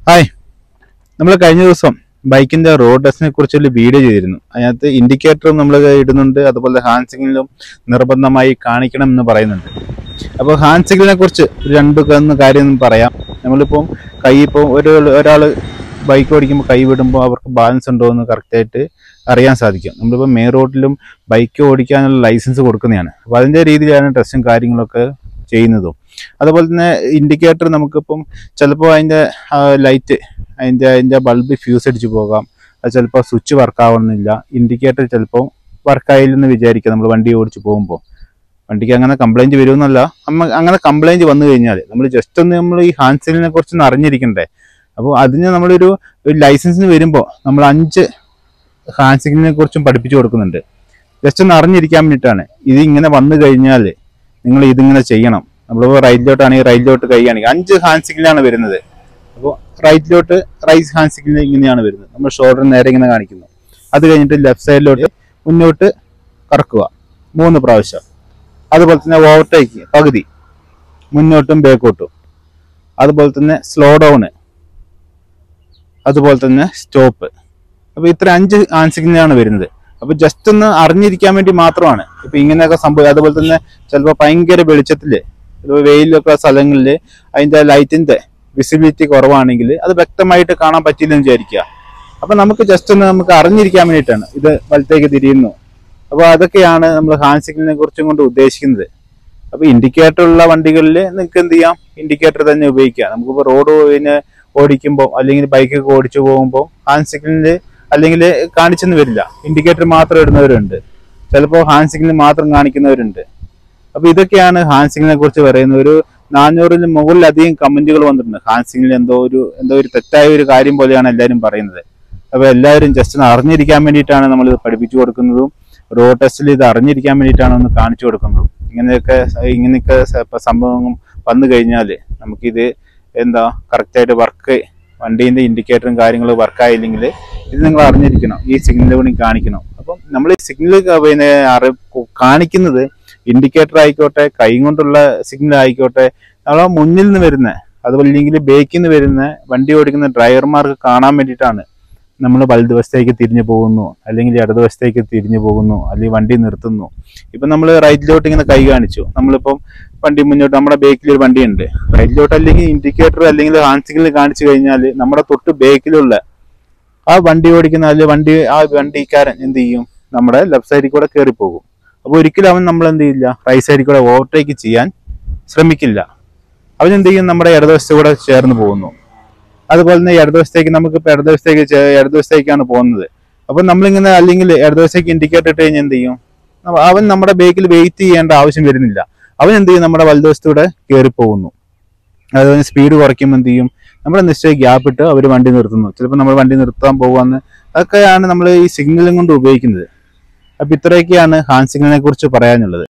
Hi, നമ്മൾ കഴിഞ്ഞ ദിവസം ബൈക്കിന്റെ റോഡ് ടെസ്റ്റിനെ കുറിച്ചൊരു വീഡിയോ ചെയ്തിരുന്നു. അതിനകത്ത് ഇൻഡിക്കേറ്ററും നമ്മൾ ഇടുന്നുണ്ട്, അതുപോലെ ഹാൻഡ് സിഗ്നലും നിർബന്ധമായി കാണിക്കണം എന്ന് പറയുന്നുണ്ട്. അപ്പോൾ ഹാൻഡ് സിഗ്നലിനെ കുറിച്ച് രണ്ട് കാര്യം പറയാം. നമ്മളിപ്പം ഇപ്പോൾ ഒരാൾ ബൈക്ക് ഓടിക്കുമ്പോൾ കൈ വിടുമ്പോൾ അവർക്ക് ബാലൻസ് ഉണ്ടോ എന്ന് കറക്റ്റായിട്ട് അറിയാൻ സാധിക്കും. നമ്മളിപ്പോൾ മെയിൻ റോഡിലും ബൈക്ക് ഓടിക്കാനുള്ള ലൈസൻസ് കൊടുക്കുന്നതാണ്. അപ്പോൾ അതിൻ്റെ രീതിയിലാണ് ടെസ്റ്റും കാര്യങ്ങളൊക്കെ ചെയ്യുന്നതും. അതുപോലെ തന്നെ ഇൻഡിക്കേറ്റർ നമുക്കിപ്പം ചിലപ്പോൾ അതിൻ്റെ ലൈറ്റ് അതിൻ്റെ ബൾബ് ഫ്യൂസ് അടിച്ച് പോകാം, അത് ചിലപ്പോൾ സ്വിച്ച് വർക്കാവുന്നില്ല, ഇൻഡിക്കേറ്റർ ചിലപ്പോൾ വർക്കായില്ലെന്ന് വിചാരിക്കുക. നമ്മൾ വണ്ടി ഓടിച്ച് പോകുമ്പോൾ വണ്ടിക്ക് അങ്ങനെ കംപ്ലൈൻറ്റ് വരുമെന്നല്ല, അങ്ങനെ കംപ്ലൈൻറ്റ് വന്നു കഴിഞ്ഞാൽ നമ്മൾ ജസ്റ്റ് ഒന്ന് നമ്മൾ ഈ ഹാൻഡ് സിഗ്നലിനെ കുറിച്ചൊന്ന് അറിഞ്ഞിരിക്കണ്ടേ. അപ്പോൾ അതിന് നമ്മളൊരു ലൈസൻസിന് വരുമ്പോൾ നമ്മൾ 5 ഹാൻഡ് സിഗ്നലിനെ കുറിച്ചും പഠിപ്പിച്ചു കൊടുക്കുന്നുണ്ട്. ജസ്റ്റ് ഒന്ന് അറിഞ്ഞിരിക്കാൻ വേണ്ടിയിട്ടാണ്. ഇതിങ്ങനെ വന്നു കഴിഞ്ഞാൽ നിങ്ങൾ ഇതിങ്ങനെ ചെയ്യണം. നമ്മളിപ്പോൾ റൈറ്റിലോട്ടാണെങ്കിൽ റൈറ്റിലോട്ട് കൈയാണെങ്കിൽ 5 ഹാൻഡ് സിഗ്നലാണ് വരുന്നത്. അപ്പോൾ റൈറ്റിലോട്ട് റൈറ്റ് ഹാൻഡ് സിഗ്നൽ ഇങ്ങനെയാണ് വരുന്നത്. നമ്മൾ ഷോൾഡർ നേരെ ഇങ്ങനെ കാണിക്കുന്നു. അത് കഴിഞ്ഞിട്ട് ലെഫ്റ്റ് സൈഡിലോട്ട് മുന്നോട്ട് കറക്കുക 3 പ്രാവശ്യം. അതുപോലെ തന്നെ ഓവർടേക്ക് പകുതി, മുന്നോട്ടും ബാക്കോട്ടും. അതുപോലെ തന്നെ സ്ലോ ഡൗണ്, അതുപോലെ തന്നെ സ്റ്റോപ്പ്. അപ്പോൾ ഇത്ര 5 ഹാൻഡ് സിഗ്നലാണ് വരുന്നത്. അപ്പോൾ ജസ്റ്റ് ഒന്ന് അറിഞ്ഞിരിക്കാൻ വേണ്ടി മാത്രമാണ്. ഇപ്പം ഇങ്ങനെയൊക്കെ സംഭവം. അതുപോലെ തന്നെ ചിലപ്പോൾ ഭയങ്കര വെളിച്ചത്തിൽ വെയിലൊക്കെ സ്ഥലങ്ങളിൽ അതിൻ്റെ ലൈറ്റിൻ്റെ വിസിബിലിറ്റി കുറവാണെങ്കിൽ അത് വ്യക്തമായിട്ട് കാണാൻ പറ്റില്ലെന്ന് വിചാരിക്കുക. അപ്പം നമുക്ക് ജസ്റ്റ് ഒന്ന് നമുക്ക് അറിഞ്ഞിരിക്കാൻ വേണ്ടിയിട്ടാണ് ഇത് വലത്തേക്ക് തിരിയുന്നു. അപ്പോൾ അതൊക്കെയാണ് നമ്മൾ ഹാൻഡ് സിഗ്നലിനെ കുറിച്ചും കൊണ്ട് ഉദ്ദേശിക്കുന്നത്. അപ്പോൾ ഇൻഡിക്കേറ്റർ ഉള്ള വണ്ടികളിൽ നിങ്ങൾക്ക് എന്ത് ചെയ്യാം, ഇൻഡിക്കേറ്റർ തന്നെ ഉപയോഗിക്കുക. നമുക്കിപ്പോൾ റോഡ് ഓടിക്കുമ്പോൾ അല്ലെങ്കിൽ ബൈക്കൊക്കെ ഓടിച്ചു പോകുമ്പോൾ ഹാൻഡ് സിഗ്നലിൽ അല്ലെങ്കിൽ കാണിച്ചെന്ന് വരില്ല, ഇൻഡിക്കേറ്റർ മാത്രം ഇടുന്നവരുണ്ട്, ചിലപ്പോൾ ഹാൻഡ് സിഗ്നൽ മാത്രം കാണിക്കുന്നവരുണ്ട്. അപ്പോൾ ഇതൊക്കെയാണ് ഹാൻഡ് സിഗ്നലിനെ കുറിച്ച് പറയുന്നത്. ഒരു 400-ന് മുകളിലധികം കമന്റുകൾ വന്നിട്ടുണ്ട്. ഹാൻഡ് സിഗ്നൽ എന്തോ ഒരു തെറ്റായ ഒരു കാര്യം പോലെയാണ് എല്ലാവരും പറയുന്നത്. അപ്പോൾ എല്ലാവരും ജസ്റ്റ് അറിഞ്ഞിരിക്കാൻ വേണ്ടിയിട്ടാണ് നമ്മളിത് പഠിപ്പിച്ചു കൊടുക്കുന്നതും റോഡ് ടെസ്റ്റിൽ ഇത് അറിഞ്ഞിരിക്കാൻ വേണ്ടിയിട്ടാണ് ഒന്ന് കാണിച്ചു കൊടുക്കുന്നതും. ഇങ്ങനെയൊക്കെ സംഭവം വന്നു കഴിഞ്ഞാൽ നമുക്കിത് കറക്റ്റായിട്ട് വർക്ക്, വണ്ടീൻ്റെ ഇൻഡിക്കേറ്ററും കാര്യങ്ങളും വർക്കായില്ലെങ്കിൽ ഇത് നിങ്ങൾ അറിഞ്ഞിരിക്കണം, ഈ സിഗ്നൽ കൂടി കാണിക്കണം. അപ്പം നമ്മൾ ഈ സിഗ്നൽ കാണിക്കുന്നത് ഇൻഡിക്കേറ്റർ ആയിക്കോട്ടെ, കൈ കൊണ്ടുള്ള സിഗ്നൽ ആയിക്കോട്ടെ, നമ്മളെ മുന്നിൽ നിന്ന് വരുന്ന, അതുപോലെ ഇല്ലെങ്കിൽ ബേക്കിൽ നിന്ന് വരുന്ന വണ്ടി ഓടിക്കുന്ന ഡ്രൈവർമാർക്ക് കാണാൻ വേണ്ടിയിട്ടാണ് നമ്മൾ വലതുവശത്തേക്ക് തിരിഞ്ഞു പോകുന്നു, അല്ലെങ്കിൽ ഇടതുവശത്തേക്ക് തിരിഞ്ഞു പോകുന്നു, അല്ലെങ്കിൽ വണ്ടി നിർത്തുന്നു. ഇപ്പം നമ്മൾ റൈറ്റിലോട്ട് ഇങ്ങനെ കൈ കാണിച്ചു, നമ്മളിപ്പം വണ്ടി മുന്നോട്ട്, നമ്മുടെ ബേക്കിൽ ഒരു വണ്ടിയുണ്ട്, റൈറ്റിലോട്ട് അല്ലെങ്കിൽ ഇൻഡിക്കേറ്റർ അല്ലെങ്കിൽ ഹാൻഡ് സിഗ്നൽ കാണിച്ചു കഴിഞ്ഞാൽ നമ്മുടെ തൊട്ട് ബേക്കിലുള്ള ആ വണ്ടി ഓടിക്കുന്ന അല്ലെങ്കിൽ വണ്ടിക്കാരൻ എന്ത് ചെയ്യും, നമ്മുടെ ലെഫ്റ്റ് സൈഡിൽ കൂടെ കയറിപ്പോകും. അപ്പോൾ ഒരിക്കലും അവൻ നമ്മൾ എന്ത് ചെയ്യില്ല, റൈറ്റ് സൈഡിൽ കൂടെ ഓവർടേക്ക് ചെയ്യാൻ ശ്രമിക്കില്ല. അവൻ എന്ത് ചെയ്യും, നമ്മുടെ ഇടതുവശത്ത് കൂടെ ചേർന്ന് പോകുന്നു. അതുപോലെ തന്നെ ഇടതുവശത്തേക്ക് നമുക്കിപ്പോൾ ഇടതുവശത്തേക്കാണ് പോകുന്നത്. അപ്പം നമ്മളിങ്ങനെ അല്ലെങ്കിൽ ഇടതുവശത്തേക്ക് ഇൻഡിക്കേറ്റർ ഇട്ട് കഴിഞ്ഞാൽ എന്ത് ചെയ്യും, അവൻ നമ്മുടെ ബേക്കിൽ വെയിറ്റ് ചെയ്യേണ്ട ആവശ്യം വരുന്നില്ല. അവൻ എന്ത് ചെയ്യും, നമ്മുടെ വലതുവശത്തൂടെ കയറിപ്പോകുന്നു. അതുപോലെ സ്പീഡ് കുറയ്ക്കുമ്പോൾ എന്ത് ചെയ്യും, നമ്മുടെ നിശ്ചയ ഗ്യാപ്പ് ഇട്ട് അവർ വണ്ടി നിർത്തുന്നു. ചിലപ്പോൾ നമ്മൾ വണ്ടി നിർത്താൻ പോകുമെന്ന്. അതൊക്കെയാണ് നമ്മൾ ഈ സിഗ്നലും കൊണ്ട് ഉപയോഗിക്കുന്നത്. അപ്പം ഇത്രയൊക്കെയാണ് ഹാൻഡ് സിഗ്നലിനെ കുറിച്ച് പറയാനുള്ളത്.